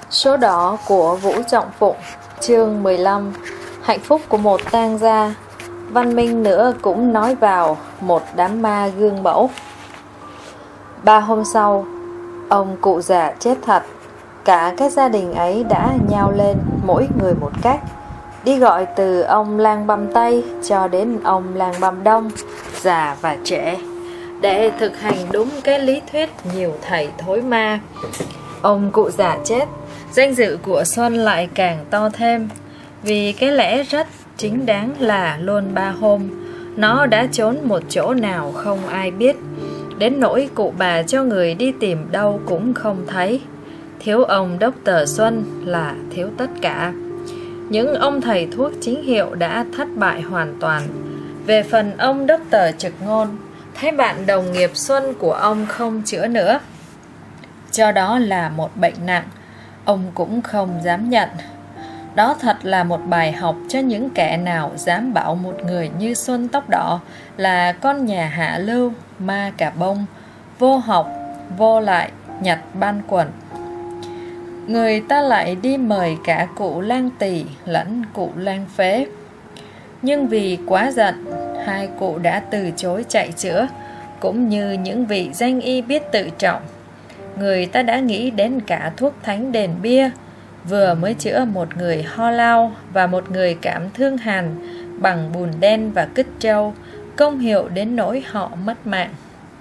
Số đỏ của Vũ Trọng Phụng. Chương 15. Hạnh phúc của một tang gia. Văn minh nữa cũng nói vào một đám ma gương mẫu. 3 hôm sau, ông cụ già chết thật. Cả cái gia đình ấy đã nhao lên mỗi người một cách, đi gọi từ ông lang băm Tây cho đến ông lang băm Đông, già và trẻ, để thực hành đúng cái lý thuyết nhiều thầy thối ma. Ông cụ già chết, danh dự của Xuân lại càng to thêm, vì cái lẽ rất chính đáng là luôn 3 hôm nó đã trốn một chỗ nào không ai biết, đến nỗi cụ bà cho người đi tìm đâu cũng không thấy. Thiếu ông Dr. Xuân là thiếu tất cả. Những ông thầy thuốc chính hiệu đã thất bại hoàn toàn. Về phần ông Dr. Trực Ngôn, thấy bạn đồng nghiệp Xuân của ông không chữa nữa, cho đó là một bệnh nặng, ông cũng không dám nhận. Đó thật là một bài học cho những kẻ nào dám bảo một người như Xuân Tóc Đỏ là con nhà hạ lưu, ma cà bông, vô học, vô lại, nhặt ban quẩn. Người ta lại đi mời cả cụ lang tỳ lẫn cụ lang phế. Nhưng vì quá giận, hai cụ đã từ chối chạy chữa, cũng như những vị danh y biết tự trọng. Người ta đã nghĩ đến cả thuốc thánh đền bia, vừa mới chữa một người ho lao và một người cảm thương hàn bằng bùn đen và cứt trâu, công hiệu đến nỗi họ mất mạng.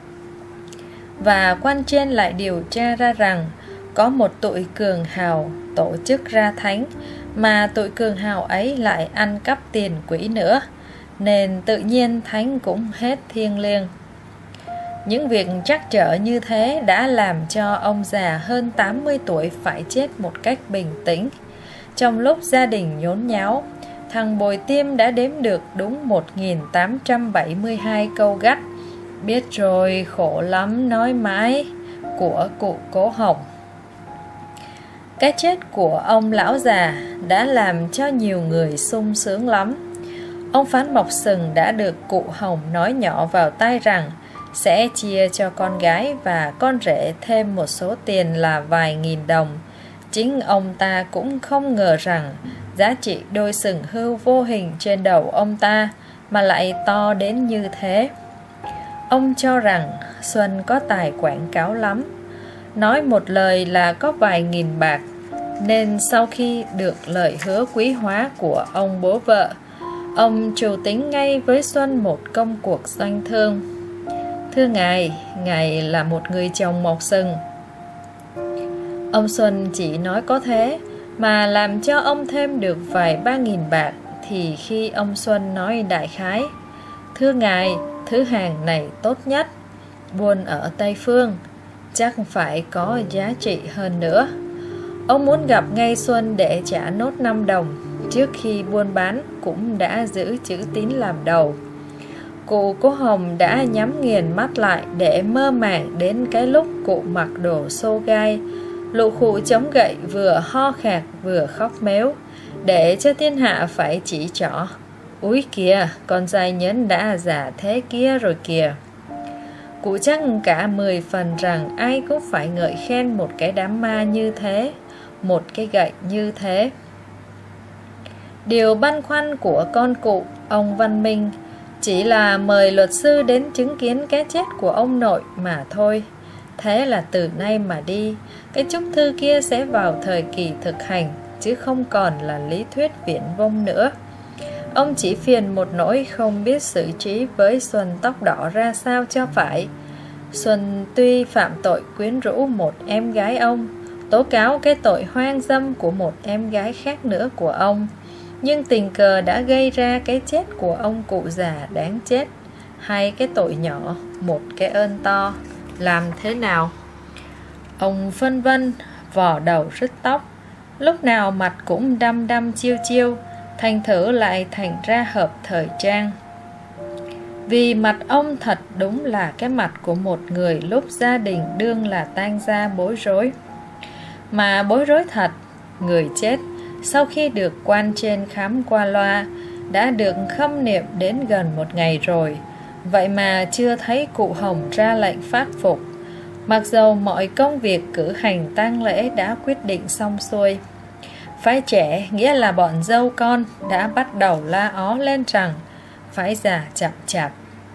Và quan trên lại điều tra ra rằng có một tụi cường hào tổ chức ra thánh, mà tụi cường hào ấy lại ăn cắp tiền quỹ nữa, nên tự nhiên thánh cũng hết thiêng liêng. Những việc trắc trở như thế đã làm cho ông già hơn 80 tuổi phải chết một cách bình tĩnh. Trong lúc gia đình nhốn nháo, thằng Bồi Tiêm đã đếm được đúng 1872 câu gắt "Biết rồi, khổ lắm nói mãi" của cụ Cố Hồng. Cái chết của ông lão già đã làm cho nhiều người sung sướng lắm. Ông Phán Mộc Sừng đã được cụ Hồng nói nhỏ vào tai rằng sẽ chia cho con gái và con rể thêm một số tiền là vài nghìn đồng. Chính ông ta cũng không ngờ rằng giá trị đôi sừng hươu vô hình trên đầu ông ta mà lại to đến như thế. Ông cho rằng Xuân có tài quảng cáo lắm, nói một lời là có vài nghìn bạc, nên sau khi được lời hứa quý hóa của ông bố vợ, ông trù tính ngay với Xuân một công cuộc doanh thương. Thưa ngài là một người chồng mọc sừng. Ông Xuân chỉ nói có thế mà làm cho ông thêm được vài 3.000 bạc, thì khi ông Xuân nói đại khái: "Thưa ngài, thứ hàng này tốt nhất, buôn ở Tây Phương, chắc phải có giá trị hơn nữa." Ông muốn gặp ngay Xuân để trả nốt 5 đồng, trước khi buôn bán cũng đã giữ chữ tín làm đầu. Cụ Cố Hồng đã nhắm nghiền mắt lại để mơ màng đến cái lúc cụ mặc đồ xô gai, lụ khụ chống gậy, vừa ho khạc vừa khóc méo, để cho thiên hạ phải chỉ trỏ: "Úi kìa, con giai nhẫn đã già thế kia rồi kìa." Cụ chắc cả 10 phần rằng ai cũng phải ngợi khen một cái đám ma như thế, một cái gậy như thế. Điều băn khoăn của con cụ, ông Văn Minh, chỉ là mời luật sư đến chứng kiến cái chết của ông nội mà thôi. Thế là từ nay mà đi, cái chúc thư kia sẽ vào thời kỳ thực hành, chứ không còn là lý thuyết viển vông nữa. Ông chỉ phiền một nỗi không biết xử trí với Xuân Tóc Đỏ ra sao cho phải. Xuân tuy phạm tội quyến rũ một em gái ông, tố cáo cái tội hoang dâm của một em gái khác nữa của ông, nhưng tình cờ đã gây ra cái chết của ông cụ già đáng chết. Hai cái tội nhỏ, một cái ơn to, làm thế nào? Ông phân vân, vò đầu rứt tóc, lúc nào mặt cũng đăm đăm chiêu chiêu, thành thử lại thành ra hợp thời trang. Vì mặt ông thật đúng là cái mặt của một người lúc gia đình đương là tang gia bối rối. Mà bối rối thật, người chết sau khi được quan trên khám qua loa đã được khâm niệm đến gần 1 ngày rồi, vậy mà chưa thấy cụ Hồng ra lệnh phát phục. Mặc dầu mọi công việc cử hành tang lễ đã quyết định xong xuôi, phái trẻ, nghĩa là bọn dâu con, đã bắt đầu la ó lên rằng phái già chậm chạp.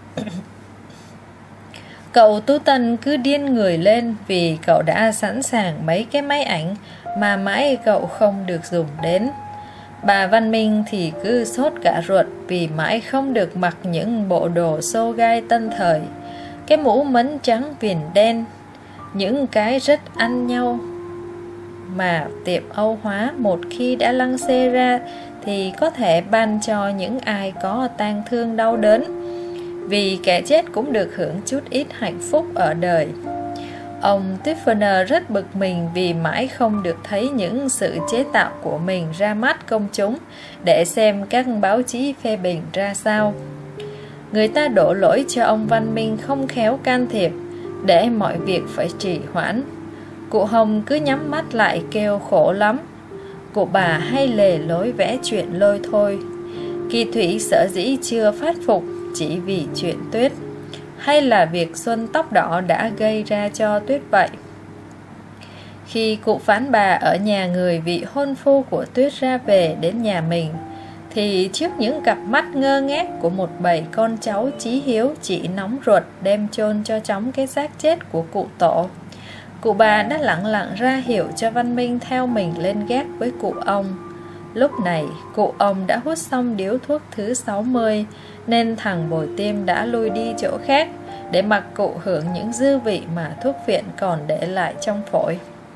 Cậu Tú Tân cứ điên người lên vì cậu đã sẵn sàng mấy cái máy ảnh mà mãi cậu không được dùng đến. Bà Văn Minh thì cứ sốt cả ruột vì mãi không được mặc những bộ đồ xô gai tân thời, cái mũ mấn trắng viền đen, những cái rất ăn nhau mà tiệm Âu Hóa một khi đã lăng xê ra thì có thể ban cho những ai có tang thương đau đớn, vì kẻ chết cũng được hưởng chút ít hạnh phúc ở đời. Ông Tiffner rất bực mình vì mãi không được thấy những sự chế tạo của mình ra mắt công chúng để xem các báo chí phê bình ra sao. Người ta đổ lỗi cho ông Văn Minh không khéo can thiệp, để mọi việc phải trì hoãn. Cụ Hồng cứ nhắm mắt lại kêu khổ lắm. Cụ bà hay lề lối vẽ chuyện lôi thôi. Kỳ Thủy sở dĩ chưa phát phục chỉ vì chuyện Tuyết, hay là việc Xuân tóc đỏ đã gây ra cho Tuyết vậy. Khi cụ Phán Bà ở nhà người vị hôn phu của Tuyết ra về đến nhà mình, thì trước những cặp mắt ngơ ngác của một bầy con cháu chí hiếu chỉ nóng ruột đem chôn cho chóng cái xác chết của cụ Tổ, cụ bà đã lặng lặng ra hiệu cho Văn Minh theo mình lên gác với cụ ông. Lúc này cụ ông đã hút xong điếu thuốc thứ 60, nên thằng Bồi Tiêm đã lui đi chỗ khác để mặc cụ hưởng những dư vị mà thuốc viện còn để lại trong phổi.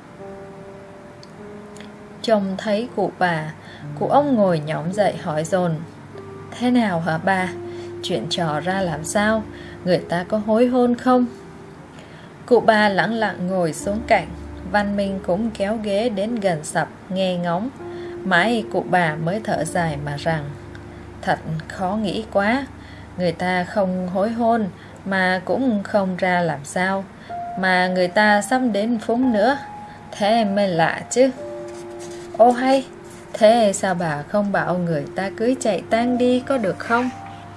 Trông thấy cụ bà, cụ ông ngồi nhõm dậy hỏi dồn: "Thế nào hả bà? Chuyện trò ra làm sao? Người ta có hối hôn không?" Cụ bà lẳng lặng ngồi xuống cạnh. Văn Minh cũng kéo ghế đến gần sập nghe ngóng. Mãi cụ bà mới thở dài mà rằng: "Thật khó nghĩ quá. Người ta không hối hôn mà cũng không ra làm sao, mà người ta sắp đến phúng nữa. Thế mới lạ chứ." "Ô hay, thế sao bà không bảo người ta cưới chạy tang đi có được không?"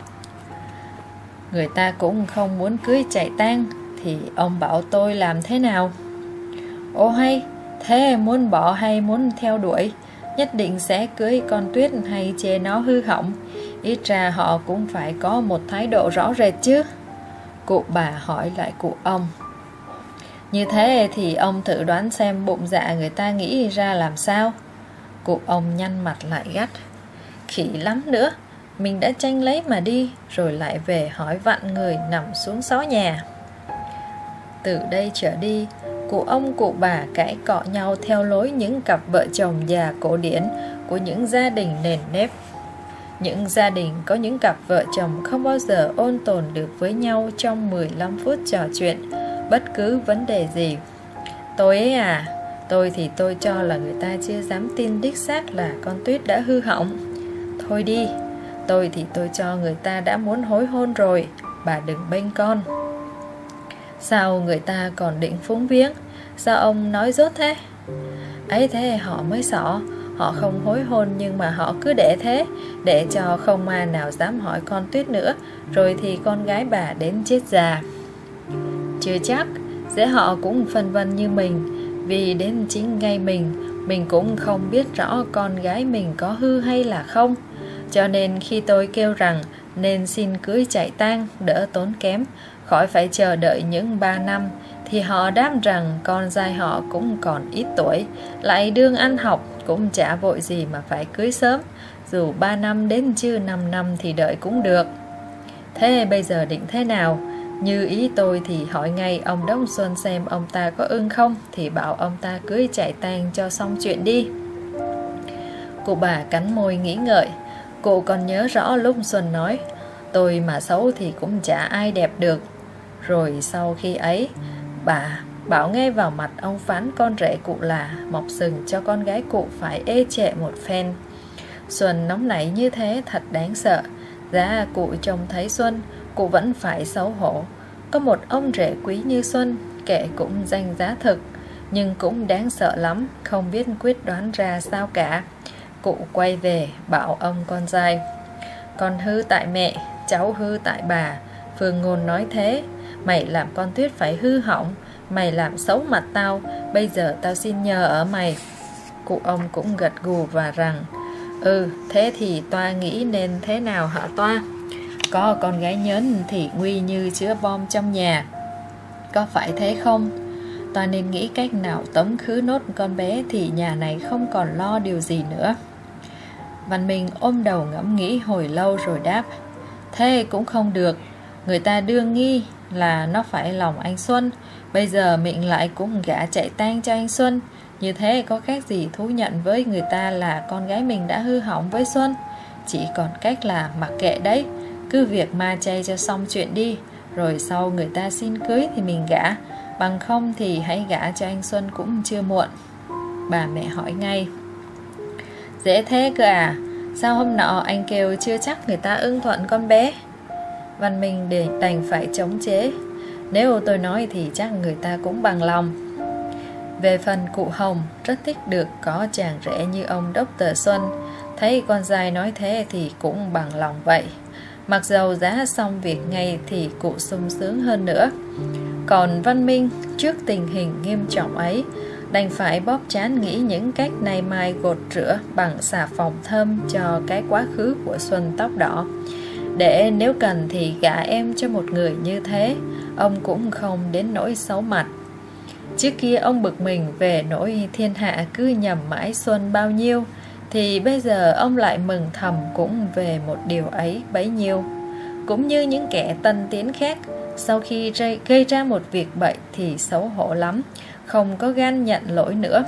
"Người ta cũng không muốn cưới chạy tang, thì ông bảo tôi làm thế nào?" "Ô hay, thế muốn bỏ hay muốn theo đuổi? Nhất định sẽ cưới con Tuyết hay chê nó hư hỏng? Ít ra họ cũng phải có một thái độ rõ rệt chứ." Cụ bà hỏi lại cụ ông: "Như thế thì ông thử đoán xem bụng dạ người ta nghĩ ra làm sao?" Cụ ông nhăn mặt lại gắt: "Khỉ lắm nữa, mình đã tranh lấy mà đi, rồi lại về hỏi vặn người nằm xuống xó nhà." Từ đây trở đi, cụ ông cụ bà cãi cọ nhau theo lối những cặp vợ chồng già cổ điển của những gia đình nền nếp. Những gia đình có những cặp vợ chồng không bao giờ ôn tồn được với nhau trong 15 phút trò chuyện bất cứ vấn đề gì. "Tôi ấy à, tôi thì tôi cho là người ta chưa dám tin đích xác là con Tuyết đã hư hỏng. Thôi đi, tôi thì tôi cho người ta đã muốn hối hôn rồi, bà đừng bênh con." "Sao người ta còn định phúng viếng? Sao ông nói dốt thế?" "Ấy thế họ mới xỏ. Họ không hối hôn nhưng mà họ cứ để thế, để cho không ma nào dám hỏi con Tuyết nữa, rồi thì con gái bà đến chết già." "Chưa chắc, dễ họ cũng phân vân như mình, vì đến chính ngay mình cũng không biết rõ con gái mình có hư hay là không. Cho nên khi tôi kêu rằng nên xin cưới chạy tang đỡ tốn kém, khỏi phải chờ đợi những 3 năm, thì họ đáp rằng con trai họ cũng còn ít tuổi, lại đương ăn học, cũng chả vội gì mà phải cưới sớm, dù 3 năm đến chứ 5 năm thì đợi cũng được. Thế bây giờ định thế nào? Như ý tôi thì hỏi ngay ông Đông Xuân xem ông ta có ưng không, thì bảo ông ta cưới chạy tang cho xong chuyện đi." Cụ bà cắn môi nghĩ ngợi. Cụ còn nhớ rõ lúc Xuân nói: "Tôi mà xấu thì cũng chả ai đẹp được." Rồi sau khi ấy, bà bảo ngay vào mặt ông Phán con rể cụ là mọc sừng cho con gái cụ phải ê chệ một phen. Xuân nóng nảy như thế thật đáng sợ. Giá cụ trông thấy Xuân, cụ vẫn phải xấu hổ. Có một ông rể quý như Xuân, kệ cũng danh giá thực, nhưng cũng đáng sợ lắm, không biết quyết đoán ra sao cả. Cụ quay về bảo ông con trai: "Con hư tại mẹ, cháu hư tại bà. Phương ngôn nói thế, mày làm con Tuyết phải hư hỏng, mày làm xấu mặt tao, bây giờ tao xin nhờ ở mày. Cụ ông cũng gật gù và rằng: thế thì toa nghĩ nên thế nào hả toa? Có con gái nhớn thì nguy như chứa bom trong nhà, có phải thế không? Toa nên nghĩ cách nào tống khứ nốt con bé thì nhà này không còn lo điều gì nữa. Văn Minh ôm đầu ngẫm nghĩ hồi lâu rồi đáp: thế cũng không được. Người ta đưa nghi là nó phải lòng anh Xuân, bây giờ mình lại cũng gả chạy tang cho anh Xuân. Như thế có khác gì thú nhận với người ta là con gái mình đã hư hỏng với Xuân. Chỉ còn cách là mặc kệ đấy, cứ việc ma chay cho xong chuyện đi, rồi sau người ta xin cưới thì mình gả, bằng không thì hãy gả cho anh Xuân cũng chưa muộn. Bà mẹ hỏi ngay: dễ thế cơ à? Sao hôm nọ anh kêu chưa chắc người ta ưng thuận con bé? Văn Minh đành phải chống chế: nếu tôi nói thì chắc người ta cũng bằng lòng. Về phần cụ Hồng, rất thích được có chàng rể như ông Dr. Xuân, thấy con trai nói thế thì cũng bằng lòng vậy. Mặc dầu giá xong việc ngay thì cụ sung sướng hơn nữa. Còn Văn Minh, trước tình hình nghiêm trọng ấy, đành phải bóp trán nghĩ những cách nay mai gột rửa bằng xà phòng thơm cho cái quá khứ của Xuân tóc đỏ, để nếu cần thì gả em cho một người như thế, ông cũng không đến nỗi xấu mặt. Trước kia ông bực mình về nỗi thiên hạ cứ nhầm mãi Xuân bao nhiêu, thì bây giờ ông lại mừng thầm cũng về một điều ấy bấy nhiêu. Cũng như những kẻ tân tiến khác, sau khi gây ra một việc bậy thì xấu hổ lắm, không có gan nhận lỗi nữa.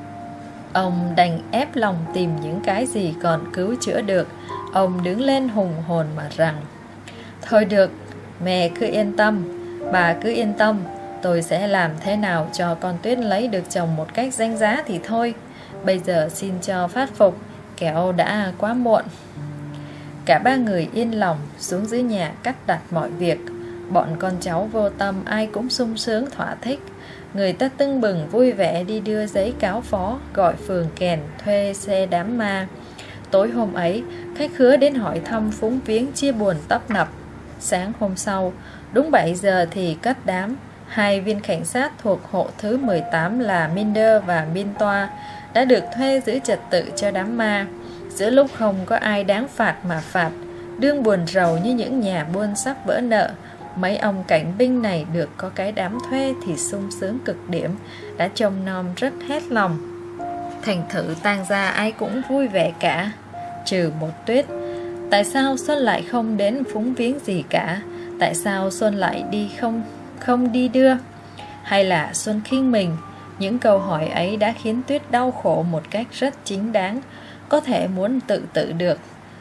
Ông đành ép lòng tìm những cái gì còn cứu chữa được. Ông đứng lên hùng hồn mà rằng: thôi được, mẹ cứ yên tâm, bà cứ yên tâm, tôi sẽ làm thế nào cho con Tuyết lấy được chồng một cách danh giá thì thôi. Bây giờ xin cho phát phục, kẻo đã quá muộn. Cả ba người yên lòng xuống dưới nhà cắt đặt mọi việc. Bọn con cháu vô tâm ai cũng sung sướng thỏa thích. Người ta tưng bừng vui vẻ đi đưa giấy cáo phó, gọi phường kèn thuê xe đám ma. Tối hôm ấy, khách khứa đến hỏi thăm phúng viếng chia buồn tấp nập. Sáng hôm sau, đúng 7 giờ thì cất đám. Hai viên cảnh sát thuộc hộ thứ 18 là Minder và Mintoa đã được thuê giữ trật tự cho đám ma. Giữa lúc không có ai đáng phạt mà phạt, đương buồn rầu như những nhà buôn sắp vỡ nợ, mấy ông cảnh binh này được có cái đám thuê thì sung sướng cực điểm, đã trông nom rất hết lòng. Thành thử tang gia ai cũng vui vẻ cả, trừ một Tuyết. Tại sao Xuân lại không đến phúng viếng gì cả? Tại sao Xuân lại không đi đưa? Hay là Xuân khinh mình? Những câu hỏi ấy đã khiến Tuyết đau khổ một cách rất chính đáng, có thể muốn tự tử được.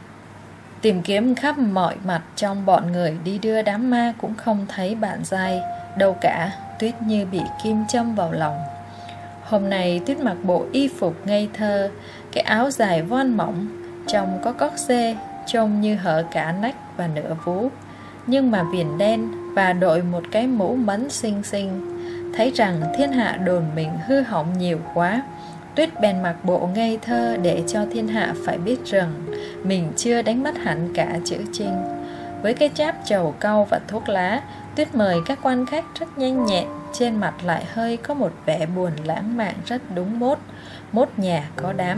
Tìm kiếm khắp mọi mặt trong bọn người đi đưa đám ma cũng không thấy bạn giai đâu cả. Tuyết như bị kim châm vào lòng. Hôm nay Tuyết mặc bộ y phục ngây thơ, cái áo dài voan mỏng, trông có cóc xê, trông như hở cả nách và nửa vú, nhưng mà viền đen, và đội một cái mũ mấn xinh xinh. Thấy rằng thiên hạ đồn mình hư hỏng nhiều quá, Tuyết bèn mặc bộ ngây thơ để cho thiên hạ phải biết rằng mình chưa đánh mất hẳn cả chữ Trinh. Với cái cháp trầu cau và thuốc lá, Tuyết mời các quan khách rất nhanh nhẹn, trên mặt lại hơi có một vẻ buồn lãng mạn rất đúng mốt nhà có đám.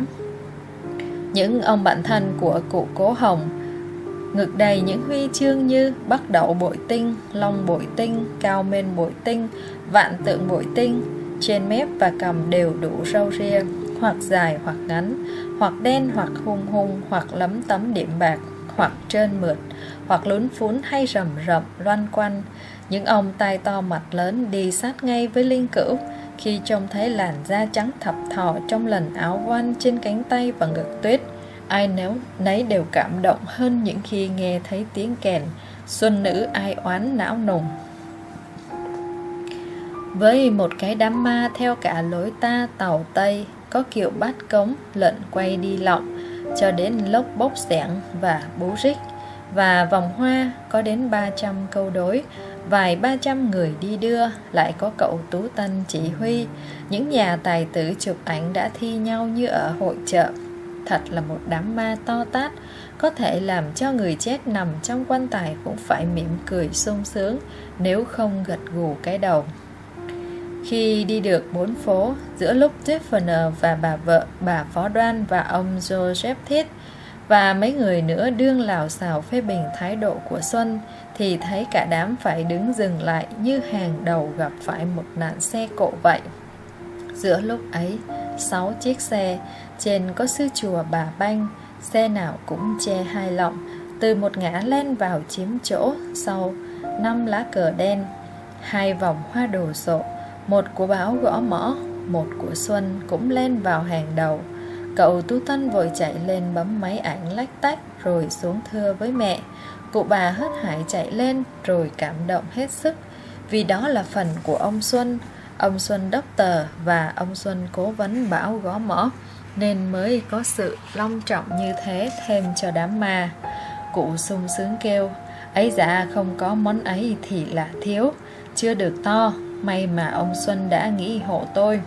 Những ông bạn thân của cụ Cố Hồng, ngực đầy những huy chương như Bắc Đậu bội tinh, Long bội tinh, Cao Mên bội tinh, Vạn Tượng bội tinh. Trên mép và cằm đều đủ râu ria, hoặc dài hoặc ngắn, hoặc đen hoặc hung, hoặc lấm tấm điểm bạc, hoặc trơn mượt, hoặc lún phún hay rầm rậm loanh quanh. Những ông tai to mặt lớn đi sát ngay với Linh Cữu khi trông thấy làn da trắng thập thò trong lần áo voan trên cánh tay và ngực Tuyết. Ai nấy đều cảm động hơn những khi nghe thấy tiếng kèn xuân nữ ai oán não nùng. Với một cái đám ma theo cả lối ta tàu Tây, có kiểu bát cống, lợn quay đi lọng, cho đến lốc bốc xẻng và bú rích, và vòng hoa có đến 300 câu đối, vài 300 người đi đưa, lại có cậu Tú Tân chỉ huy. Những nhà tài tử chụp ảnh đã thi nhau như ở hội chợ. Thật là một đám ma to tát, có thể làm cho người chết nằm trong quan tài cũng phải mỉm cười sung sướng, nếu không gật gù cái đầu. Khi đi được 4 phố, giữa lúc Tiffany và bà vợ, bà Phó Đoan và ông Joseph Thiết và mấy người nữa đương lào xào phê bình thái độ của Xuân, thì thấy cả đám phải đứng dừng lại như hàng đầu gặp phải một nạn xe cộ vậy. Giữa lúc ấy, 6 chiếc xe, trên có sư chùa Bà Banh, xe nào cũng che hai lọng, từ một ngã len vào chiếm chỗ, sau 5 lá cờ đen, 2 vòng hoa đồ sộ, một của Báo gõ mõ, một của Xuân cũng len vào hàng đầu. Cậu Tú Tân vội chạy lên bấm máy ảnh lách tách rồi xuống thưa với mẹ. Cụ bà hớt hải chạy lên rồi cảm động hết sức, vì đó là phần của ông Xuân đốc tờ và ông Xuân cố vấn Bảo gõ mõ, nên mới có sự long trọng như thế thêm cho đám ma. Cụ sung sướng kêu: ấy dạ, không có món ấy thì là thiếu, chưa được to, may mà ông Xuân đã nghĩ hộ tôi.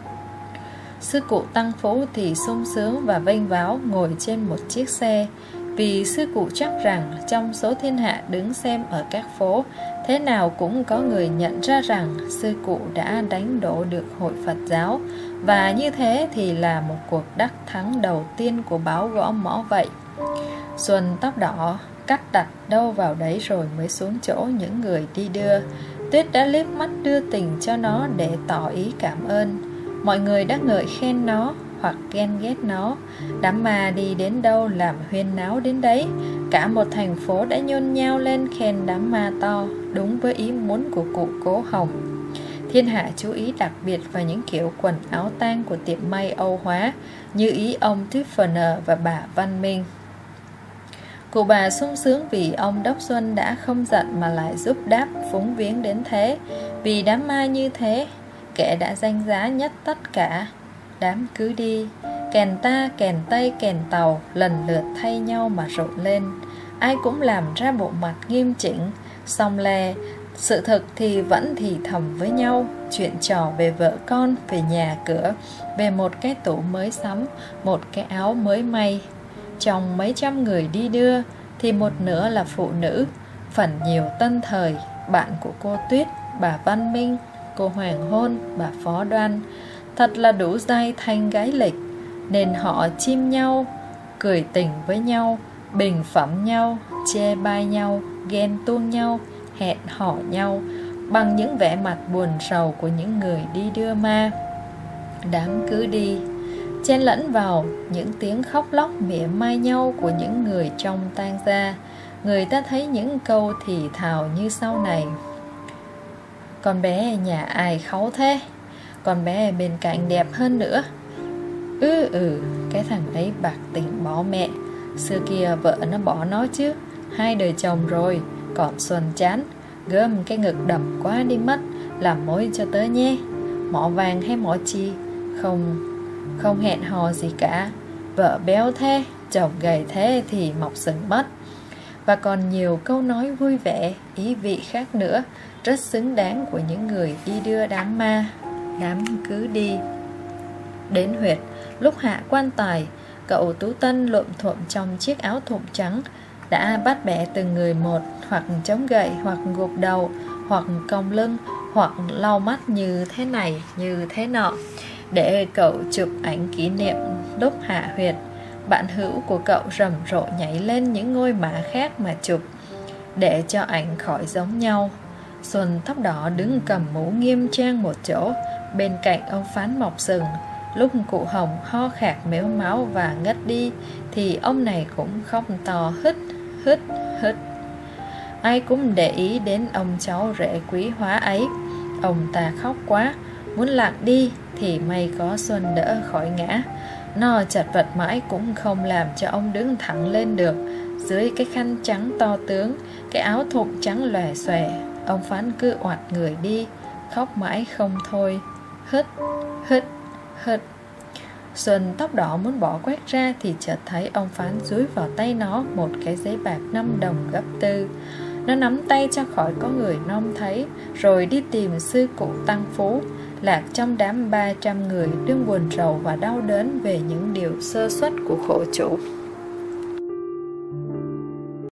Sư cụ Tăng Phú thì sung sướng và vênh váo ngồi trên một chiếc xe, vì sư cụ chắc rằng trong số thiên hạ đứng xem ở các phố, thế nào cũng có người nhận ra rằng sư cụ đã đánh đổ được hội Phật giáo, và như thế thì là một cuộc đắc thắng đầu tiên của Báo gõ mõ vậy. Xuân tóc đỏ cắt đặt đâu vào đấy rồi mới xuống chỗ những người đi đưa. Tuyết đã liếc mắt đưa tình cho nó để tỏ ý cảm ơn. Mọi người đã ngợi khen nó hoặc ghen ghét nó. Đám ma đi đến đâu làm huyên náo đến đấy. Cả một thành phố đã nhôn nhao lên khen đám ma to, đúng với ý muốn của cụ Cố Hồng. Thiên hạ chú ý đặc biệt vào những kiểu quần áo tang của tiệm may Âu hóa, như ý ông Tiffany và bà Văn Minh. Cụ bà sung sướng vì ông Đốc Xuân đã không giận mà lại giúp đáp phúng viếng đến thế, vì đám ma như thế, kẻ đã danh giá nhất tất cả. Đám cứ đi, kèn ta, kèn tây, kèn tàu lần lượt thay nhau mà rộn lên. Ai cũng làm ra bộ mặt nghiêm chỉnh, song le. Sự thực thì vẫn thì thầm với nhau, chuyện trò về vợ con, về nhà cửa, về một cái tủ mới sắm, một cái áo mới may. Trong mấy trăm người đi đưa thì một nửa là phụ nữ, phần nhiều tân thời, bạn của cô Tuyết, bà Văn Minh, cô Hoàng Hôn, bà Phó Đoan. Thật là đủ dây thanh gái lịch, nên họ chim nhau, cười tình với nhau, bình phẩm nhau, chê bai nhau, ghen tuông nhau, hẹn hò nhau, bằng những vẻ mặt buồn sầu của những người đi đưa ma. Đám cứ đi, chen lẫn vào những tiếng khóc lóc mỉa mai nhau của những người trong tang gia. Người ta thấy những câu thì thào như sau này: con bé nhà ai kháu thế, con bé bên cạnh đẹp hơn nữa. Cái thằng ấy bạc tình bỏ mẹ, xưa kia vợ nó bỏ nó chứ, 2 đời chồng rồi, còn Xuân chán, gớm cái ngực đầm quá đi mất, làm mối cho tớ nhé. Mỏ vàng hay mỏ chi, không hẹn hò gì cả. Vợ béo thế, chồng gầy thế thì mọc sừng mất. Và còn nhiều câu nói vui vẻ, ý vị khác nữa, rất xứng đáng của những người đi đưa đám ma. Đám cứ đi. Đến huyệt, lúc hạ quan tài, cậu Tú Tân lụm thuộm trong chiếc áo thụng trắng, đã bắt bẻ từng người một, hoặc chống gậy, hoặc gục đầu, hoặc cong lưng, hoặc lau mắt như thế này, như thế nọ, để cậu chụp ảnh kỷ niệm lúc hạ huyệt. Bạn hữu của cậu rầm rộ nhảy lên những ngôi mã khác mà chụp, để cho ảnh khỏi giống nhau. Xuân tóc đỏ đứng cầm mũ nghiêm trang một chỗ, bên cạnh ông Phán mọc sừng. Lúc cụ Hồng ho khạc mếu máu và ngất đi, thì ông này cũng khóc to hít hít hít. Ai cũng để ý đến ông cháu rể quý hóa ấy. Ông ta khóc quá, muốn lặng đi thì may có Xuân đỡ khỏi ngã. Nó chật vật mãi cũng không làm cho ông đứng thẳng lên được. Dưới cái khăn trắng to tướng, cái áo thụng trắng lòe xòe, ông Phán cứ oặt người đi, khóc mãi không thôi. Hít hít hít. Xuân tóc đỏ muốn bỏ quét ra thì chợt thấy ông Phán dúi vào tay nó một cái giấy bạc 5 đồng gấp 4. Nó nắm tay cho khỏi có người nom thấy, rồi đi tìm sư cụ Tăng Phú, lạc trong đám 300 người đương buồn rầu và đau đớn về những điều sơ suất của khổ chủ.